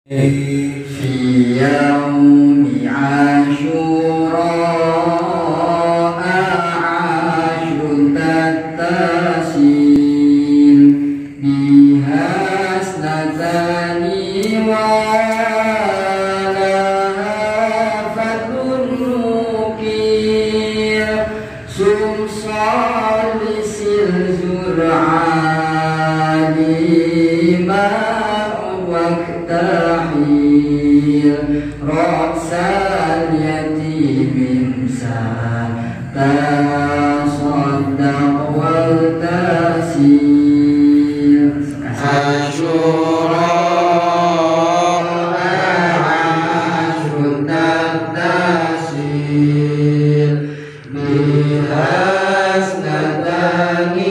في يوم عاشوراء عاشت التاسين بها اثنتان ولها فتن نقير سمصال الزرعان تحير رأس اليتيم ستصدق والتسير عاشوراء عاشت التسير بها اثنتان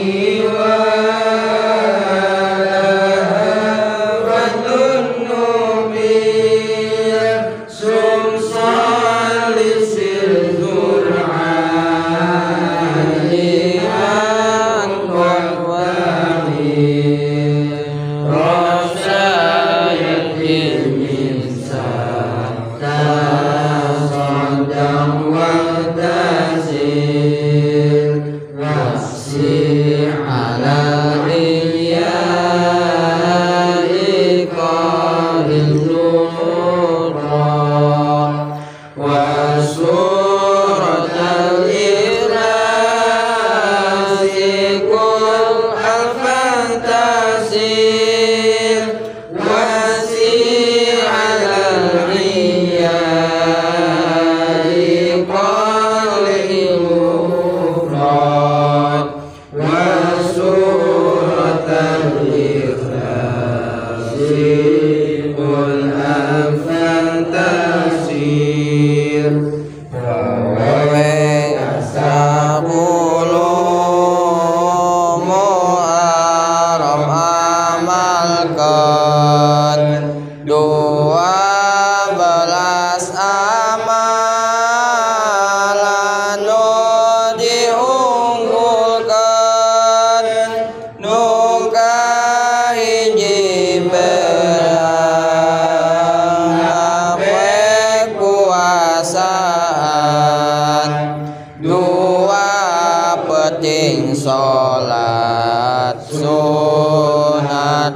sholat sunat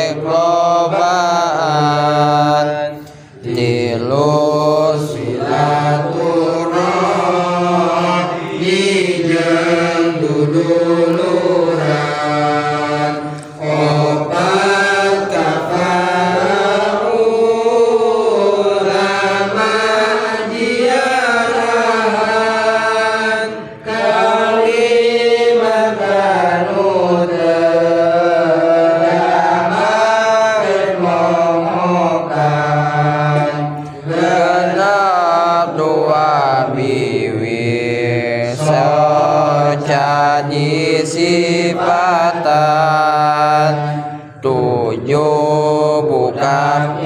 beklobaan tilu silaturahmi jeung duduluran opat kafara ulama jiarahan jadi sifatan tujuh bukan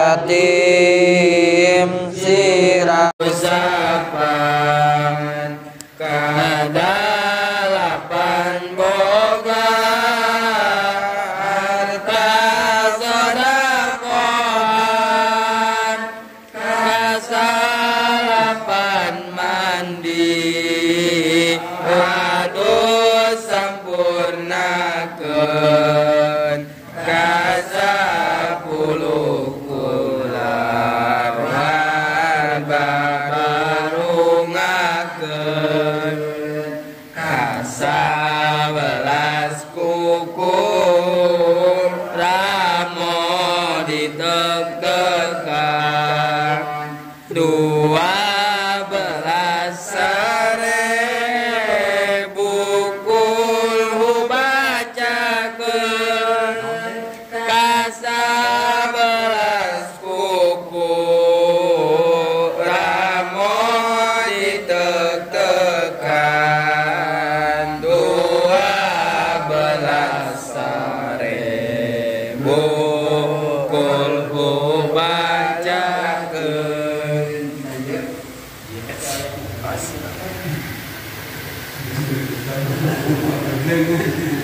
yatim sirah usapan kadalapan boga harta sedekah kasalapan mandi adus sampurnakeun kasapuluh kulawan babarungakeun kasabelas kukur ramo ditek-tekan 12.000 kul bacakeun kasabelas kukur ramo ditek-tekan 12.000 kul bacakeun